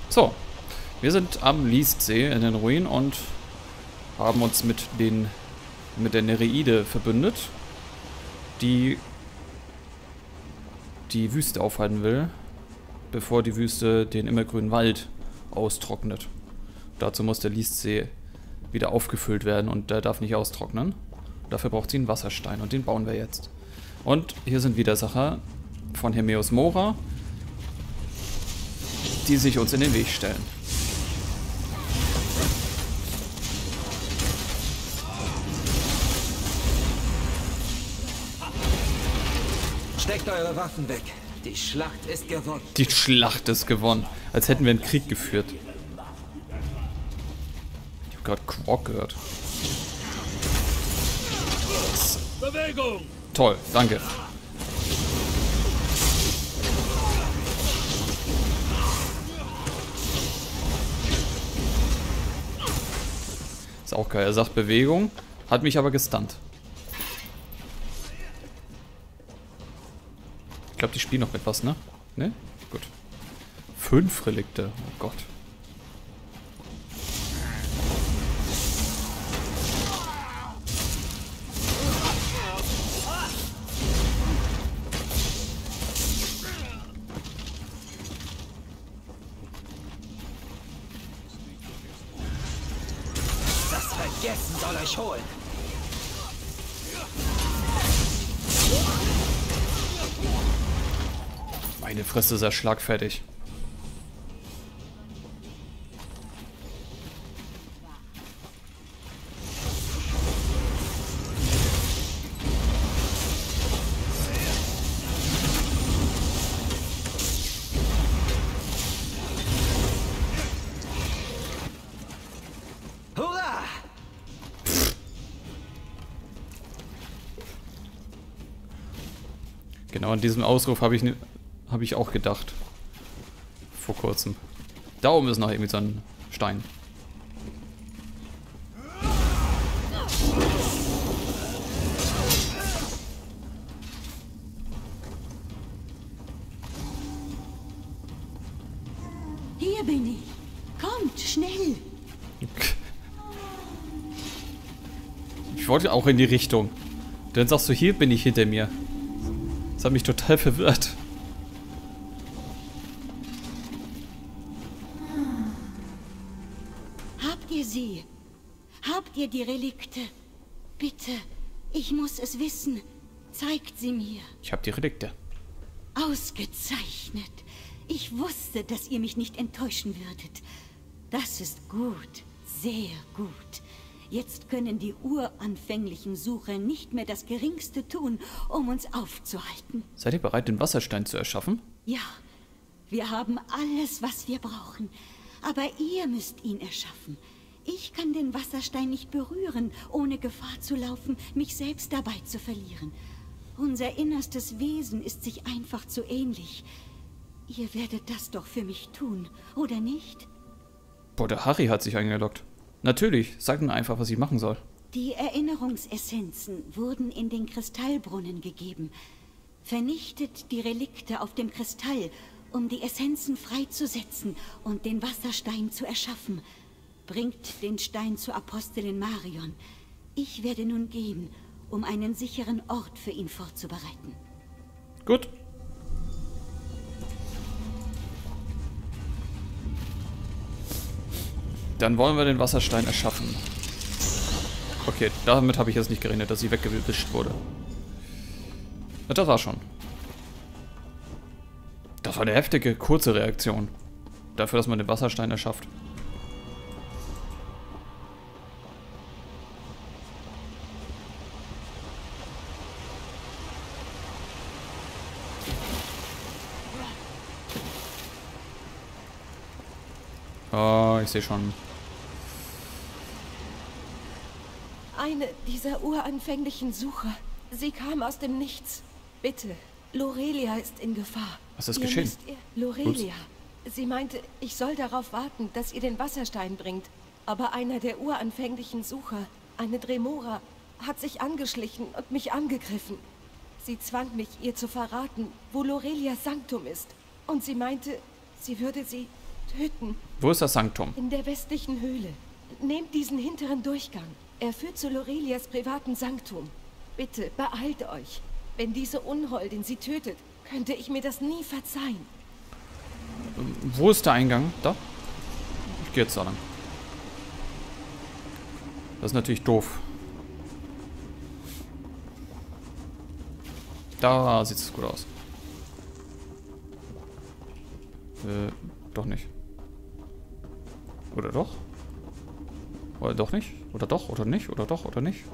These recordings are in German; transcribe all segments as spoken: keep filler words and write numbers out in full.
So, wir sind am Liestsee in den Ruinen und haben uns mit den mit der Nereide verbündet, die die Wüste aufhalten will, bevor die Wüste den immergrünen Wald austrocknet. Dazu muss der Liestsee wieder aufgefüllt werden und der darf nicht austrocknen. Dafür braucht sie einen Wasserstein und den bauen wir jetzt. Und hier sind Widersacher von Hermaeus Mora, die sich uns in den Weg stellen. Steckt eure Waffen weg. Die Schlacht ist gewonnen. Die Schlacht ist gewonnen. Als hätten wir einen Krieg geführt. Ich habe gerade Quark gehört. Bewegung! Toll, danke. Ist auch geil. Er sagt Bewegung, hat mich aber gestunt. Ich glaube, die spielen noch mit was, ne? Ne? Gut. Fünf Relikte. Oh Gott. Das Vergessen soll euch holen. Meine Fresse ist ja schlagfertig. Hurra! Genau an diesem Ausruf habe ich, ne, hab ich auch gedacht. Vor kurzem. Da oben ist noch irgendwie so ein Stein. Hier bin ich. Kommt, schnell. Ich wollte auch in die Richtung. Dann sagst du, hier bin ich hinter mir. Das hat mich total verwirrt. Habt ihr sie? Habt ihr die Relikte? Bitte, ich muss es wissen. Zeigt sie mir. Ich habe die Relikte. Ausgezeichnet. Ich wusste, dass ihr mich nicht enttäuschen würdet. Das ist gut, sehr gut. Jetzt können die uranfänglichen Sucher nicht mehr das Geringste tun, um uns aufzuhalten. Seid ihr bereit, den Wasserstein zu erschaffen? Ja, wir haben alles, was wir brauchen. Aber ihr müsst ihn erschaffen. Ich kann den Wasserstein nicht berühren, ohne Gefahr zu laufen, mich selbst dabei zu verlieren. Unser innerstes Wesen ist sich einfach zu ähnlich. Ihr werdet das doch für mich tun, oder nicht? Boah, der Harry hat sich eingeloggt. Natürlich, sag mir einfach, was ich machen soll. Die Erinnerungsessenzen wurden in den Kristallbrunnen gegeben. Vernichtet die Relikte auf dem Kristall, um die Essenzen freizusetzen und den Wasserstein zu erschaffen. Bringt den Stein zur Apostelin Marion. Ich werde nun gehen, um einen sicheren Ort für ihn vorzubereiten. Gut. Dann wollen wir den Wasserstein erschaffen. Okay, damit habe ich jetzt nicht gerechnet, dass sie weggewischt wurde. Ja, das war schon. Das war eine heftige, kurze Reaktion. Dafür, dass man den Wasserstein erschafft. Oh, ich sehe schon. Eine dieser uranfänglichen Sucher. Sie kam aus dem Nichts. Bitte, Lorelia ist in Gefahr. Was ist Ihr geschehen? müsst ihr... Lorelia. Sie meinte, ich soll darauf warten, dass ihr den Wasserstein bringt. Aber einer der uranfänglichen Sucher, eine Dremora, hat sich angeschlichen und mich angegriffen. Sie zwang mich, ihr zu verraten, wo Lorelias Sanktum ist. Und sie meinte, sie würde sie töten. Wo ist das Sanktum? In der westlichen Höhle. Nehmt diesen hinteren Durchgang. Er führt zu Lorelias privaten Sanktum. Bitte, beeilt euch. Wenn diese Unholdin sie tötet, könnte ich mir das nie verzeihen. Wo ist der Eingang? Da? Ich gehe jetzt da lang. Das ist natürlich doof. Da sieht es gut aus. Äh, doch nicht. Oder doch? Oder doch nicht? Oder doch? Oder nicht? Oder doch? Oder nicht?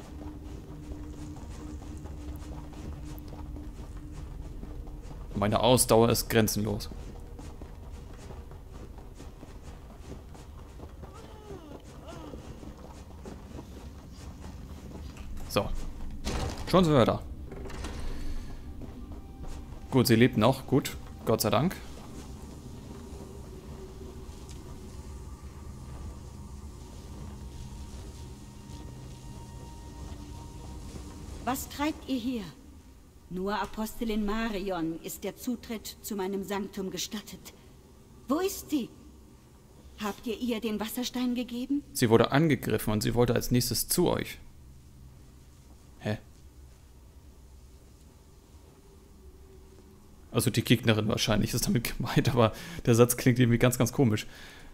Meine Ausdauer ist grenzenlos. So. Schon sind wir da. Gut, sie lebt noch. Gut. Gott sei Dank. Was treibt ihr hier? Nur Apostelin Marion ist der Zutritt zu meinem Sanktum gestattet. Wo ist sie? Habt ihr ihr den Wasserstein gegeben? Sie wurde angegriffen und sie wollte als nächstes zu euch. Hä? Also die Gegnerin wahrscheinlich ist damit gemeint, aber der Satz klingt irgendwie ganz, ganz komisch.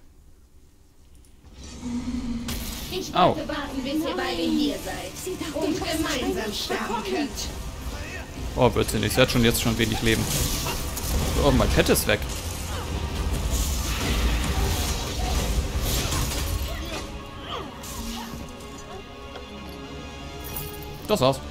Ich Au. wollte warten, bis ihr beide hier seid und gemeinsam sterben könnt. Oh, bitte nicht. Sie hat schon jetzt schon wenig Leben. Oh, mein Pet ist weg. Das war's.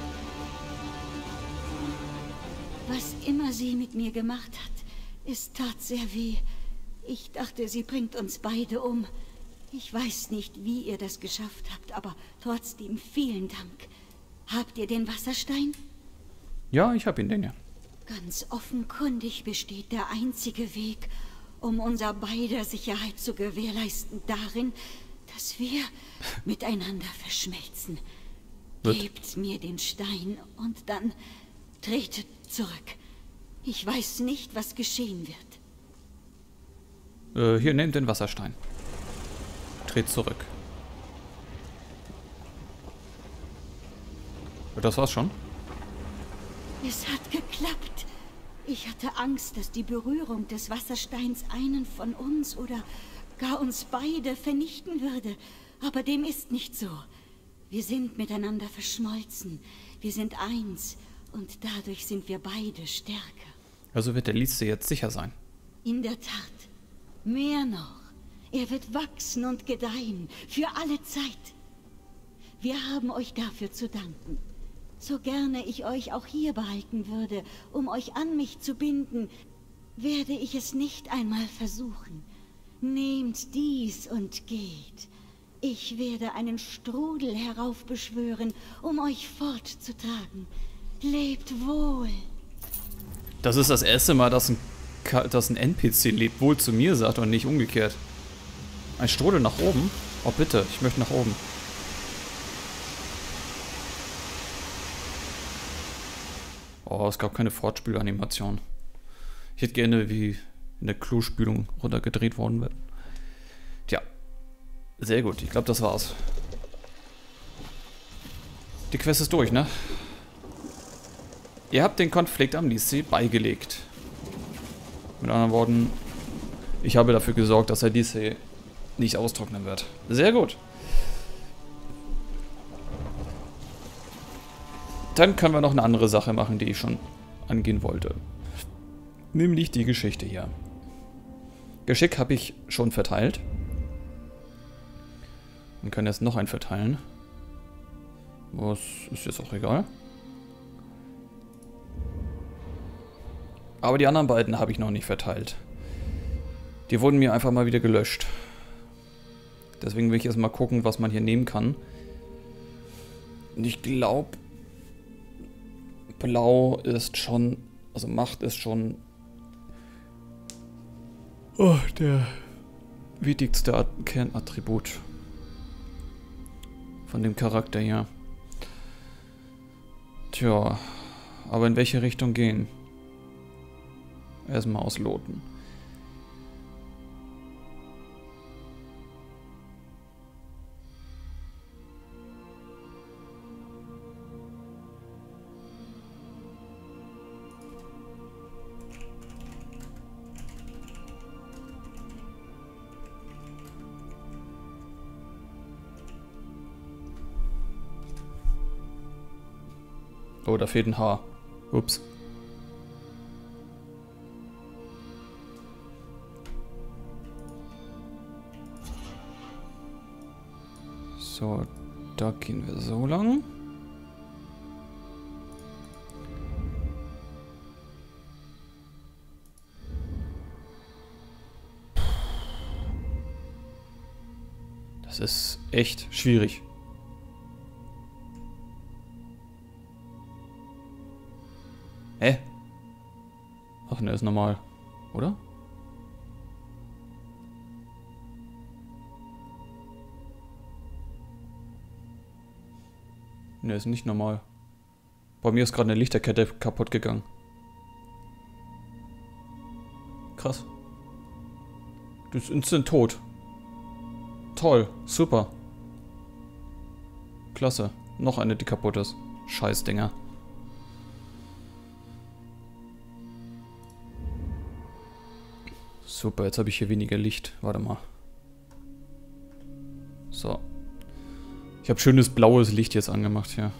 Was immer sie mit mir gemacht hat, es tat sehr weh. Ich dachte, sie bringt uns beide um. Ich weiß nicht, wie ihr das geschafft habt, aber trotzdem vielen Dank. Habt ihr den Wasserstein? Ja, ich hab ihn denn ja. Ganz offenkundig besteht der einzige Weg, um unser beider Sicherheit zu gewährleisten, darin, dass wir miteinander verschmelzen. Wird. Gebt mir den Stein und dann tretet zurück. Ich weiß nicht, was geschehen wird. Äh, hier, nehmt den Wasserstein. Dreht zurück. Das war's schon. Es hat geklappt. Ich hatte Angst, dass die Berührung des Wassersteins einen von uns oder gar uns beide vernichten würde. Aber dem ist nicht so. Wir sind miteinander verschmolzen. Wir sind eins. Und dadurch sind wir beide stärker. Also wird der Lieste jetzt sicher sein. In der Tat. Mehr noch. Er wird wachsen und gedeihen. Für alle Zeit. Wir haben euch dafür zu danken. So gerne ich euch auch hier behalten würde, um euch an mich zu binden, werde ich es nicht einmal versuchen. Nehmt dies und geht. Ich werde einen Strudel heraufbeschwören, um euch fortzutragen. Lebt wohl. Das ist das erste Mal, dass ein, Ka dass ein N P C lebt wohl zu mir sagt und nicht umgekehrt. Ein Strudel nach oben? Oh bitte, ich möchte nach oben. Oh, es gab keine Fortspielanimation. Ich hätte gerne wie in der Klospülung runtergedreht worden wäre. Tja. Sehr gut, ich glaube, das war's. Die Quest ist durch, ne? Ihr habt den Konflikt am Liessee beigelegt. Mit anderen Worten, ich habe dafür gesorgt, dass der Liessee nicht austrocknen wird. Sehr gut. Dann können wir noch eine andere Sache machen, die ich schon angehen wollte. Nämlich die Geschichte hier. Geschick habe ich schon verteilt. Wir können jetzt noch einen verteilen. Was ist jetzt auch egal. Aber die anderen beiden habe ich noch nicht verteilt. Die wurden mir einfach mal wieder gelöscht. Deswegen will ich erst mal gucken, was man hier nehmen kann. Und ich glaube, Blau ist schon, also Macht ist schon oh, der wichtigste Kernattribut von dem Charakter hier. Tja, aber in welche Richtung gehen? Erstmal ausloten. Oh, da fehlt ein Haar. Ups. So, da gehen wir so lang. Das ist echt schwierig. Hä? Ach ne, ist normal. Oder? Ne, ist nicht normal. Bei mir ist gerade eine Lichterkette kaputt gegangen. Krass. Du bist instant tot. Toll, super. Klasse. Noch eine, die kaputt ist. Scheißdinger. Super, jetzt habe ich hier weniger Licht. Warte mal. So. Ich habe schönes blaues Licht jetzt angemacht hier.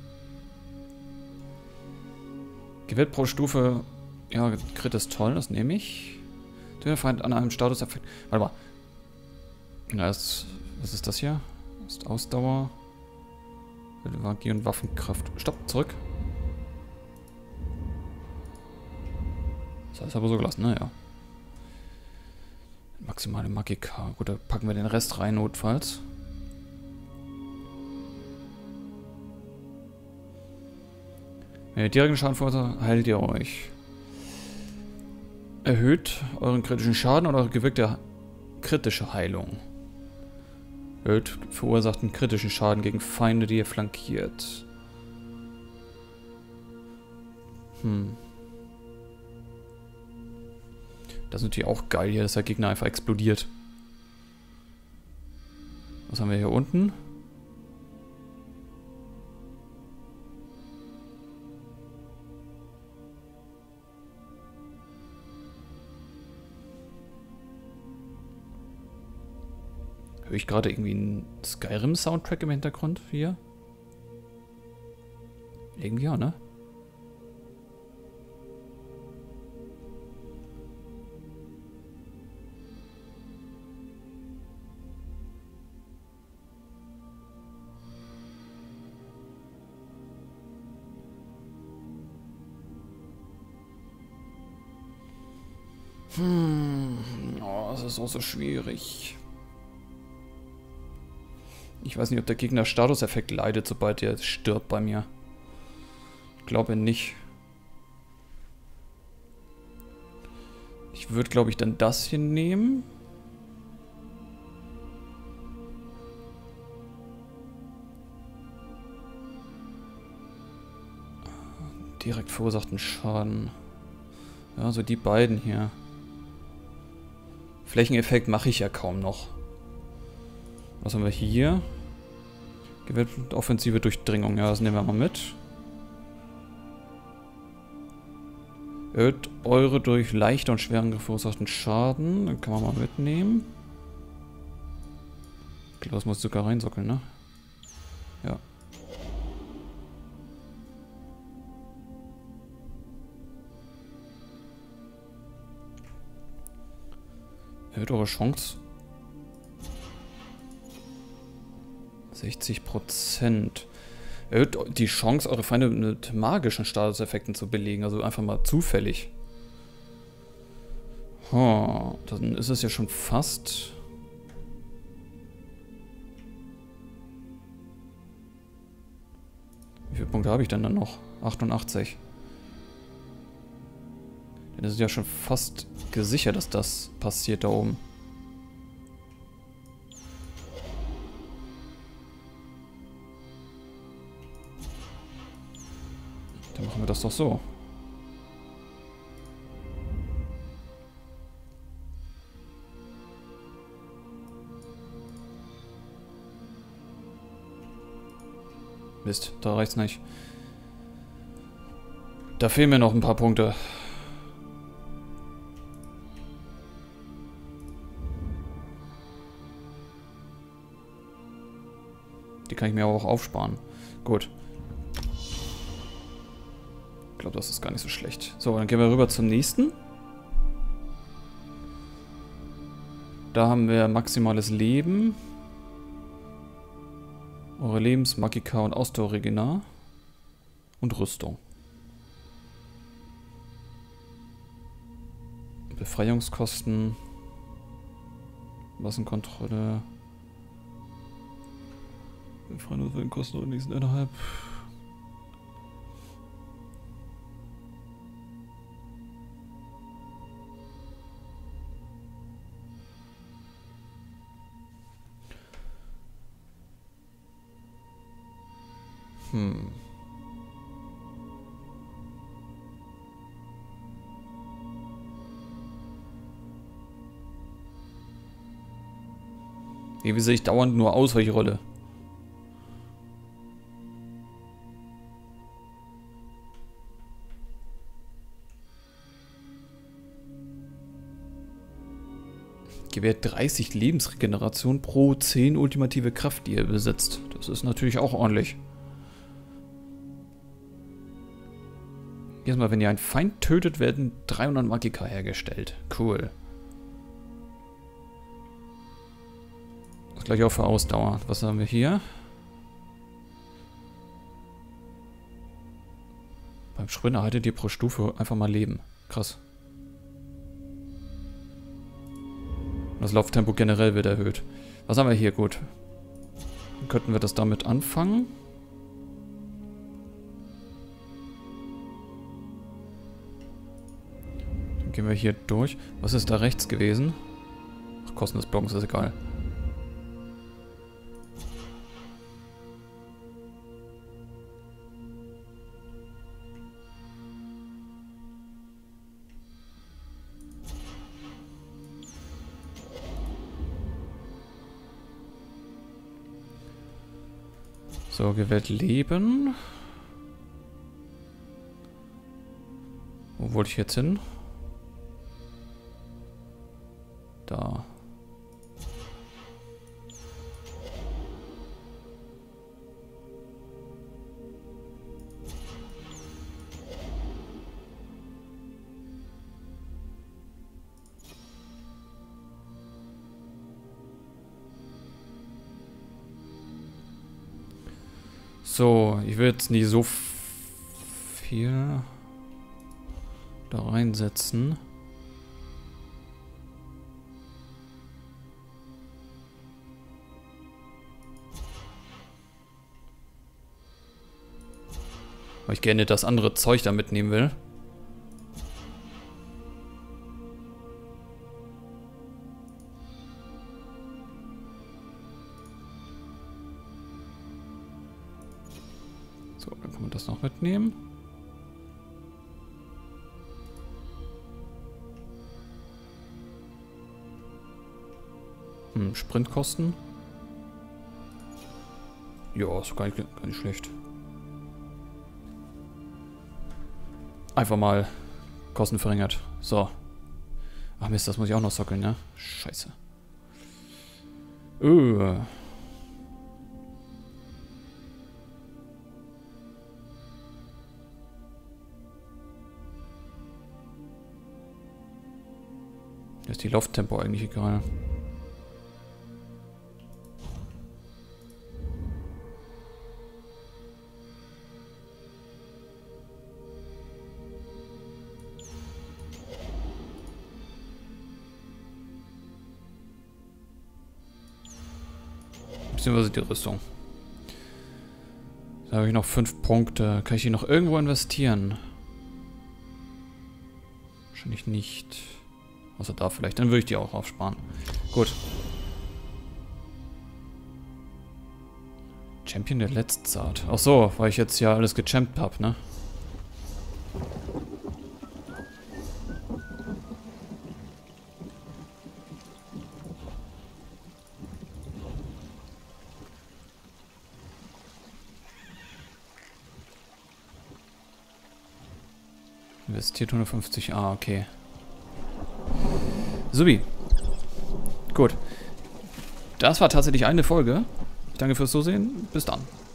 Gewählt pro Stufe. Ja, Crit ist toll, das nehme ich. Der Feind an einem Statuseffekt. Warte mal. Na, ist, was ist das hier? Das ist Ausdauer. Magie und Waffenkraft. Stopp, zurück. Das heißt aber so gelassen, naja. Maximale Magika. Gut, da packen wir den Rest rein, notfalls. Wenn ihr direkten Schaden verursacht, heilt ihr euch. Erhöht euren kritischen Schaden oder eure gewirkte kritische Heilung. Erhöht verursachten kritischen Schaden gegen Feinde, die ihr flankiert. Hm. Das ist natürlich auch geil hier, dass der Gegner einfach explodiert. Was haben wir hier unten? Höre ich gerade irgendwie einen Skyrim-Soundtrack im Hintergrund hier? Irgendwie ja, ne? Hm, oh, das ist auch so schwierig. Ich weiß nicht, ob der Gegner Statuseffekt leidet, sobald er stirbt bei mir. Ich glaube nicht. Ich würde, glaube ich, dann das hier nehmen. Direkt verursachten Schaden. Ja, so die beiden hier. Flächeneffekt mache ich ja kaum noch. Was haben wir hier? Gewählt offensive Durchdringung. Ja, das nehmen wir mal mit. Erhöht eure durch leichte und schweren verursachten Schaden. Dann kann man mal mitnehmen. Ich glaube, das muss sogar reinsockeln, ne? Ja. Erhöht eure Chance. sechzig Prozent. Erhöht die Chance, eure Feinde mit magischen Statuseffekten zu belegen. Also einfach mal zufällig. Oh, dann ist es ja schon fast... Wie viele Punkte habe ich denn dann noch? achtundachtzig. Das ist ja schon fast gesichert, dass das passiert da oben. Dann machen wir das doch so. Mist, da reicht's nicht. Da fehlen mir noch ein paar Punkte. Die kann ich mir aber auch aufsparen. Gut. glaube, das ist gar nicht so schlecht. So, dann gehen wir rüber zum nächsten. Da haben wir maximales Leben. Eure Lebens-, Magika und Ausdauerregener. Und Rüstung. Befreiungskosten. Massenkontrolle. Befreiungskosten und nächsten innerhalb. Hm. Wie sehe ich dauernd nur aus, welche Rolle? Gewährt dreißig Lebensregeneration pro zehn ultimative Kraft, die ihr besitzt. Das ist natürlich auch ordentlich. Jedes Mal, wenn ihr einen Feind tötet, werden dreihundert Magika hergestellt. Cool. Das gleich auch für Ausdauer. Was haben wir hier? Beim Sprint erhaltet ihr pro Stufe einfach mal Leben. Krass. Das Lauftempo generell wird erhöht. Was haben wir hier? Gut. Dann könnten wir das damit anfangen. Dann gehen wir hier durch. Was ist da rechts gewesen? Ach, Kosten des Blockens ist egal. So, gewählt Leben. Wo wollte ich jetzt hin? Da. So, ich will jetzt nicht so viel da reinsetzen. Weil ich gerne das andere Zeug da mitnehmen will. So, dann kann man das noch mitnehmen. Hm, Sprintkosten. Ja, ist gar nicht, gar nicht schlecht. Einfach mal Kosten verringert. So. Ach Mist, das muss ich auch noch sockeln, ne? Scheiße. Öh. Ist die Lauftempo eigentlich egal. Beziehungsweise die Rüstung. Da habe ich noch fünf Punkte. Kann ich die noch irgendwo investieren? Wahrscheinlich nicht. Außer da vielleicht. Dann würde ich die auch aufsparen. Gut. Champion der Letztzart. Ach so, weil ich jetzt ja alles gechampt habe, ne? Investiert hundertfünfzig. Ah, okay. Subi. Gut. Das war tatsächlich eine Folge. Ich danke fürs Zusehen. Bis dann.